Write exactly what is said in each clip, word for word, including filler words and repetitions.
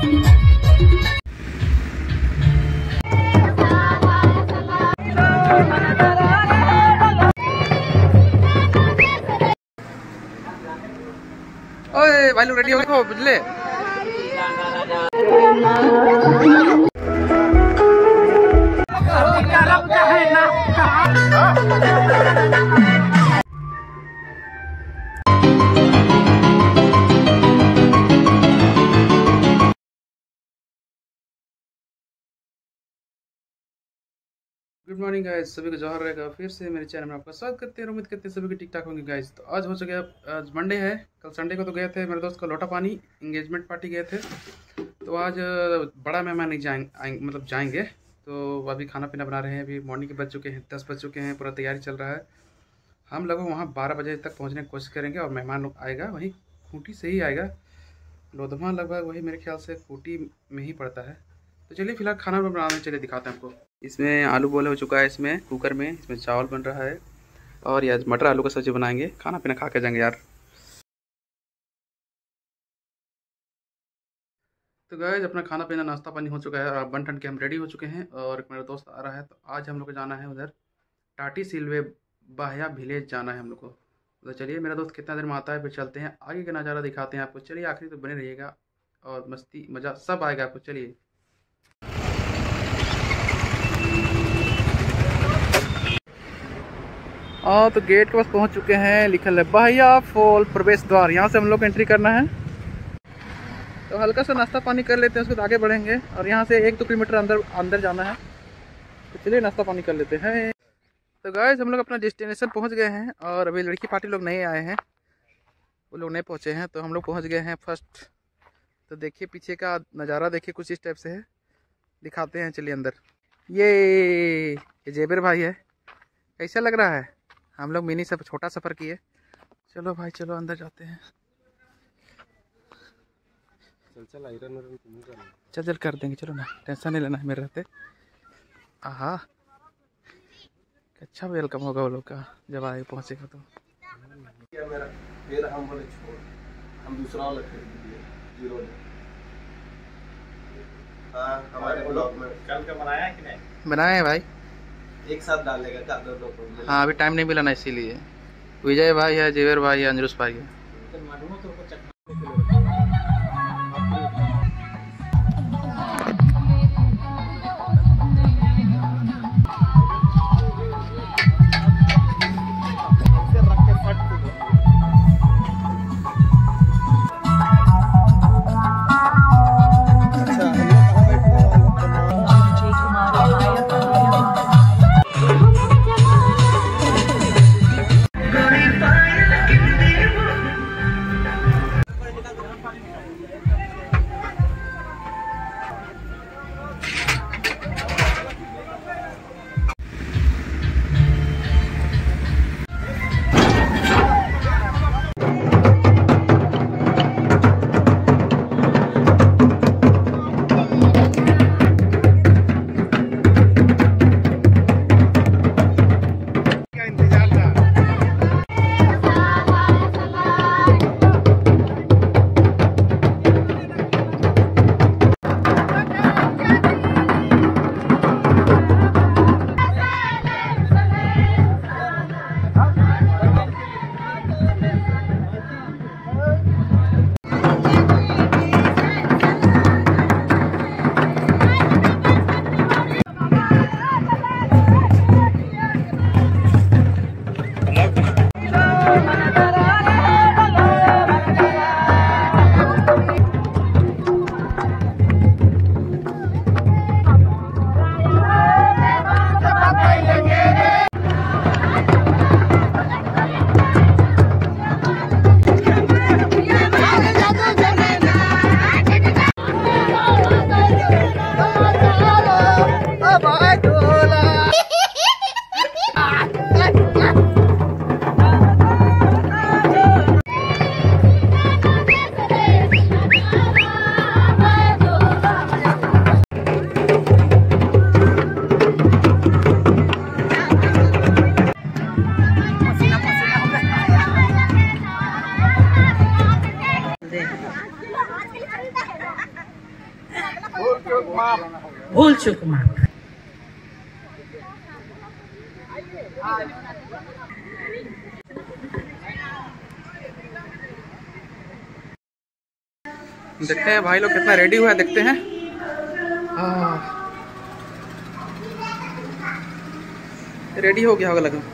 ओए भाई लोग रेडी हो गए बुझले। गुड मॉर्निंग गाइस, सभी को जोहर रहेगा। फिर से मेरे चैनल में आपका स्वागत करते हैं। उम्मीद करते हैं सभी को ठीक ठाक होंगे गाइस। तो आज हो चुके आज मंडे है। कल संडे को तो गए थे मेरे दोस्त का लोटा पानी इंगेजमेंट पार्टी गए थे। तो आज बड़ा मेहमान नहीं जाएंगे, मतलब जाएंगे। तो अभी खाना पीना बना रहे हैं। अभी मॉर्निंग के बज चुके हैं, दस बज चुके हैं, पूरा तैयारी चल रहा है। हम लोग वहाँ बारह बजे तक पहुँचने की कोशिश करेंगे और मेहमान लोग आएगा वहीं खूंटी से ही आएगा। लोधमा लगभग वही मेरे ख्याल से खूंटी में ही पड़ता है। तो चलिए फिलहाल खाना बनाने चलिए दिखाते हैं आपको। इसमें आलू बॉयल हो चुका है, इसमें कुकर में, इसमें चावल बन रहा है और यार मटर आलू का सब्जी बनाएंगे। खाना पीना खा के जाएंगे यार। तो गाइस अपना खाना पीना नाश्ता पानी हो चुका है और बन ठन के हम रेडी हो चुके हैं और मेरा दोस्त आ रहा है। तो आज हम लोग को जाना है उधर टाटी सिलवे बाह्या विलेज जाना है हम लोग को। तो चलिए मेरा दोस्त कितना देर में आता है, फिर चलते हैं आगे का नज़ारा दिखाते हैं आपको। चलिए आखिरी तो बने रहिएगा और मस्ती मज़ा सब आएगा आपको। चलिए हाँ तो गेट के पास पहुंच चुके हैं। लिखल है बाह्या फॉल प्रवेश द्वार, यहाँ से हम लोग को एंट्री करना है। तो हल्का सा नाश्ता पानी कर लेते हैं, उसके बाद आगे बढ़ेंगे और यहाँ से एक दो किलोमीटर अंदर अंदर जाना है। तो चलिए नाश्ता पानी कर लेते हैं। तो गाइस हम लोग अपना डेस्टिनेशन पहुँच गए हैं और अभी लड़की पार्टी लोग नहीं आए हैं, वो लोग नहीं पहुँचे हैं। तो हम लोग पहुँच गए हैं फर्स्ट। तो देखिए पीछे का नज़ारा देखिए, कुछ इस टाइप से है, दिखाते हैं। चलिए अंदर। ये ये जेबर भाई है, कैसा लग रहा है? हम लोग मिनी सब छोटा सफ़र किए। चलो भाई चलो अंदर जाते हैं। चल चल आयरन चल चल कर देंगे, चलो ना, टेंशन नहीं लेना है मेरे रहते। आहा अच्छा वेलकम होगा वो लोग का जब आए पहुँचेगा तो। मेरा फिर हम बोले छोड़, हम दूसरा वाला खरीद लिए जीरो ने। हाँ हमारे ब्लॉग में कल का बनाया कि नहीं? बनाए हैं भाई, एक साथ डालेगा का दो दो। हाँ अभी टाइम नहीं मिला ना, इसीलिए। विजय भाई है, जेवर भाई है, अंजरुस भाई है। भूल चूक माफ। देखते हैं भाई लोग कितना रेडी हुआ है, देखते हैं। रेडी हो गया होगा लगा।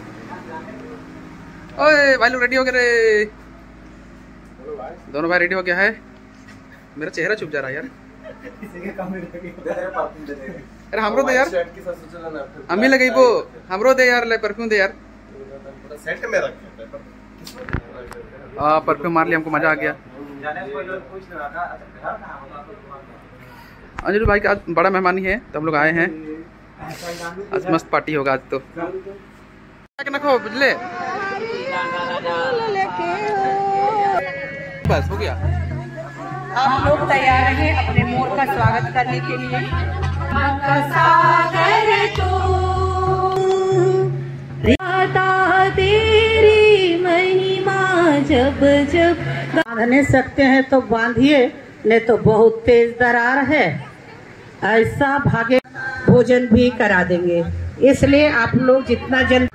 ओए भाई लोग रेडी हो गए रे, दोनों भाई रेडी हो गया है। मेरा चेहरा छुप जा रहा है यार। अरे हमरो दे यार, अम्मी लगी वो हमरो दे यार, ले परफ्यूम दे यार। सेट में रखे आ परफ्यूम मार लिया, हमको मजा आ गया। अंजलि भाई का आज बड़ा मेहमानी है तो हम लोग आए हैं, आज मस्त पार्टी होगा आज तो। क्या बुझले बस हो गया। आप लोग तैयार हैं अपने मोर का स्वागत करने के लिए। तेरी महिमा जब जब बांधने सकते हैं तो बांधिए, नहीं तो बहुत तेज दरार है, ऐसा भागे भोजन भी करा देंगे। इसलिए आप लोग जितना जल्द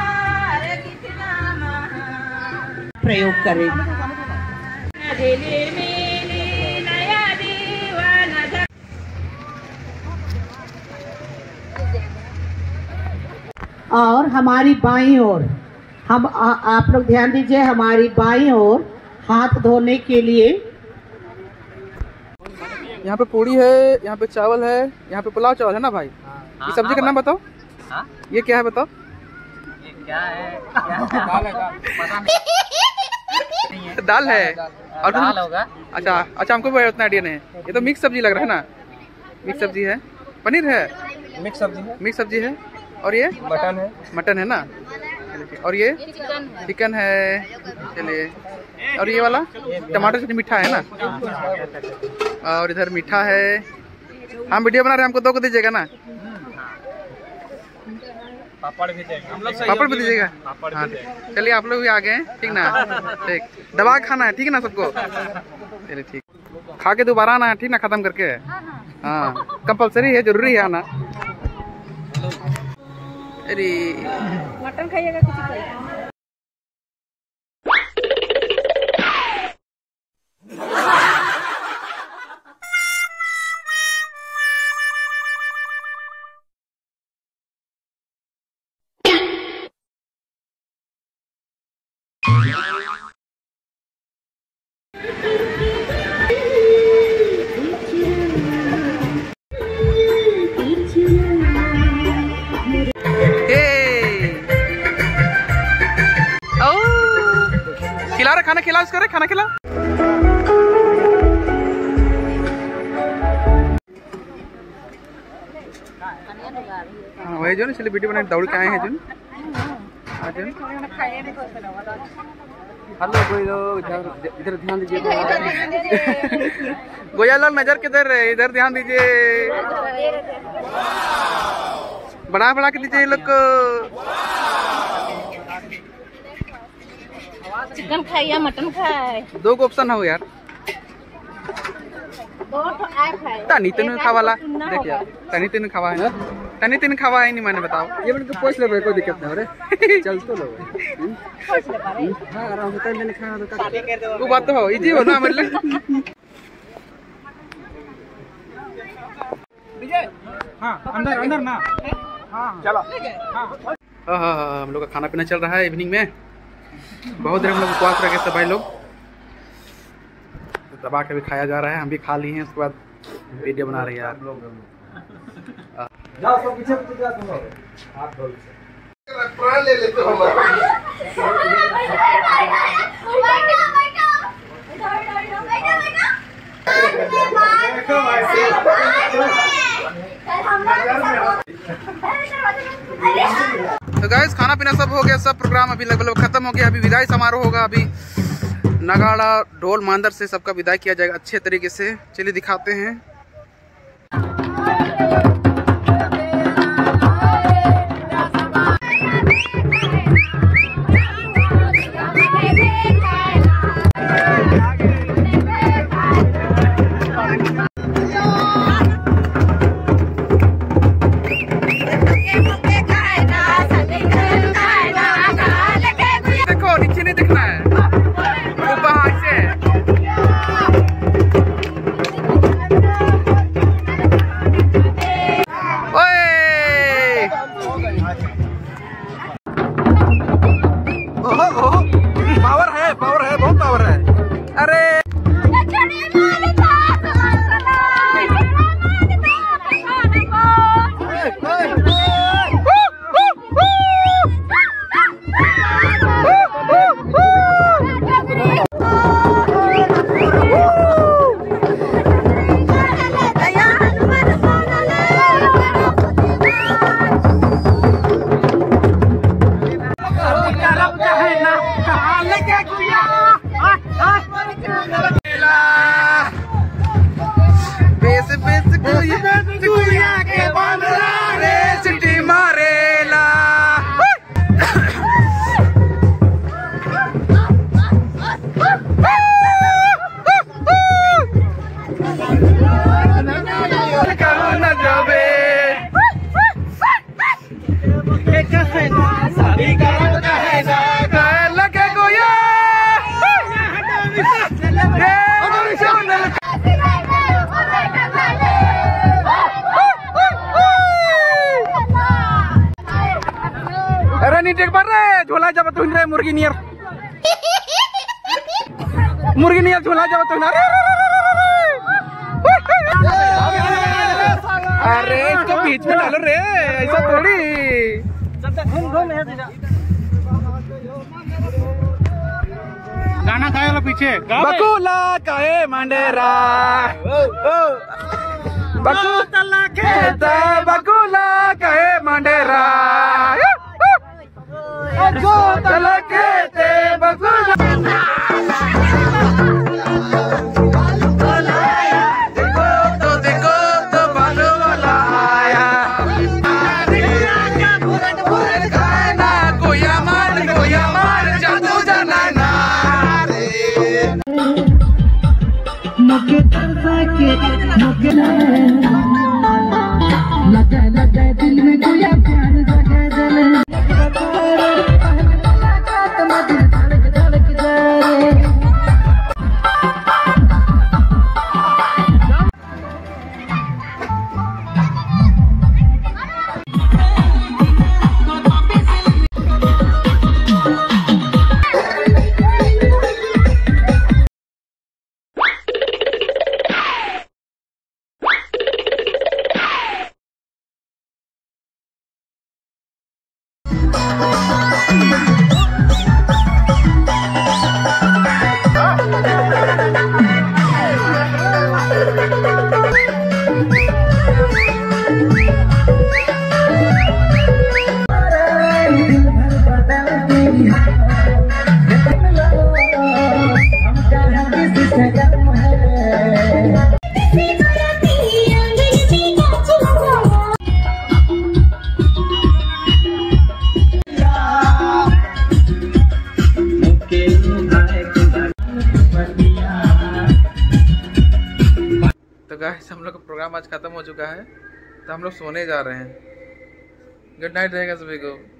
प्रयोग करें। और हमारी बाईं ओर हम आ, आप लोग ध्यान दीजिए, हमारी बाईं ओर हाथ धोने के लिए यहाँ पे पूड़ी है, यहाँ पे चावल है, यहाँ पे पुलाव चावल है ना भाई। हाँ, ये सब्जी का नाम बताओ। हाँ? ये क्या है बताओ। ये क्या है? दाल है, दाल। पता नहीं है। दाल है और दाल होगा। अच्छा अच्छा, हमको भी उतना आइडिया नहीं है। ये तो मिक्स सब्जी लग रहा है ना, मिक्स सब्जी है। पनीर है, मिक्स सब्जी है, मिक्स सब्जी है। और ये मटन है, मटन है ना। और ये चिकन है। चलिए, और ये वाला टमाटर चटनी मीठा है ना। और इधर मीठा है। हम वीडियो बना रहे हैं, हमको दो को दीजिएगा ना। पापड़ भी देंगे हम लोग। पापड़ भी दीजिएगा। हाँ चलिए, आप लोग भी आ गए हैं, ठीक ना। ठीक, दबा खाना है, ठीक है ना सबको। चलिए ठीक, खा के दोबारा आना है, ठीक ना, खत्म करके। हाँ कंपलसरी है, जरूरी है आना। अरे मटन खाइएगा कुछ खाइएगा। खिला रहे, खाना खिला, इसको रे खाना खिला। हाँ वही जो ना, चलिए वीडियो बनाने दौड़ के आए हैं जो। हेलो कोई लोग इधर ध्यान दीजिए। गोया लोग नजर किधर है, इधर ध्यान दीजिए। बढ़ा बढ़ा के दीजिए ये लोग को। चिकन खाए या मटन खाए, दो को ऑप्शन हो यार। तनी तीन खावाला देख यार, तनी तीन खावा है ना, तनी तीन खावा है नहीं, मैंने बताओ। ये मैंने पूछ ले, कोई दिक्कत नहीं हो रे, चल तो लो। हां आराम से तनी तीन खाना तो वो बात तो हो, इजी हो ना मतलब। विजय हां अंदर अंदर ना। हां चलो। हां हां हां, हम लोग का खाना पीना चल रहा है इवनिंग में। बहुत देर हम लोग उपवास रखे सब भाई लोग, तो दबा के भी खाया जा रहा है। हम भी खा लिए हैं, उसके बाद वीडियो बना रहे हैं यार। जाओ सब पीछे पीछे जाओ, तुम हाथ धो लो, प्राण ले लेते हो हमारा। तो गाइस खाना पीना सब हो गया, सब प्रोग्राम अभी लगभग खत्म हो गया। अभी विदाई समारोह होगा, अभी नगाड़ा ढोल मांदर से सबका विदाई किया जाएगा अच्छे तरीके से। चलिए दिखाते हैं। टेक पर रे झोला जब तुम रे मुर्गी नियर मुर्गी नियर झोला जब तुम रे अरे इसको बीच में डालो रे ऐसा थोड़ी गाना गाए पीछे बकुला काए मांडेरा बकुला खेत बकुला काए मांडेरा बकुला खेत बकुला लगा लगा दिल में कोई प्यार जगा जले धड़क धड़क जाए तो गाइस हम लोग का प्रोग्राम आज खत्म हो चुका है तो हम लोग सोने जा रहे हैं। गुड नाइट रहेगा सभी को।